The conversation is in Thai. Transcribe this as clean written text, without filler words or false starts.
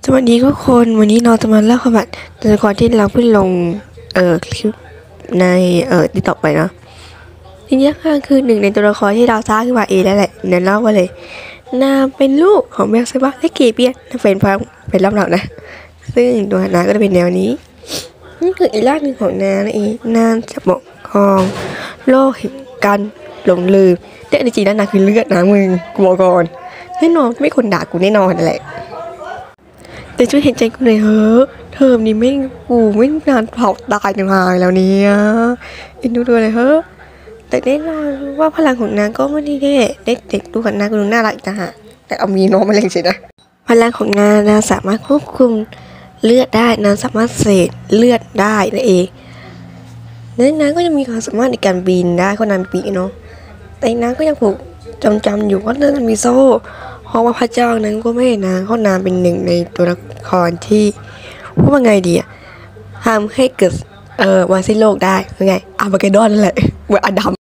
สวัสดีทุกคนวันนี้เราจะมาเล่าประวัติตัวละครที่เราเพิ่งลงคลิปในติ๊กต็อกไปเนาะทีนี้ก็คือหนึ่งในตัวละครที่เราสร้างขึ้นมาเองแล้วแหละเดี๋ยวเล่าไปเลยนางเป็นลูกของแม็กซ์บาและเกเปียนเป็นฟังเป็นรับเรานะซึ่งตัวนางก็จะเป็นแนวนี้นี่คืออีกร่างหนึ่งของนางนั่นเองนางจะปกครองโลกแห่งการหลงลืมแต่จริงๆแล้วนางคือเลือดนะมึงกูบอกก่อนแน่นอนไม่คนด่ากูแน่นอนนั่นแหละแต่ช่วยเห็นใจกูหน่อยเฮ้อเทอมนี้ไม่กูไม่นานเผาตายจังหายแล้วเนี่ยอินดูเลยเฮ้อแต่แน่นอนว่าพลังของนางก็ไม่ได้เด็กดูกันนางก็ดูน่ารักจ้ะฮะแต่เอามีน้องมาเล่นสินะพลังของนางสามารถควบคุมเลือดได้นางสามารถเสกเลือดได้นั่นเองและนางก็ยังมีความสามารถในการบินได้เพราะนางปีกเนาะแต่นางก็ยังผูกจำอยู่ว่าเรื่องมีโซ่เพราะว่าพระเจ้านั้นก็ไม่ให้นางเพราะนางเป็นหนึ่งในตัวละครที่พูดว่าไงดีอะทำให้เกิดวันสิ้นโลกได้ยังไงอาร์มาเกดดอนนั่นแหละเหมือนอดัม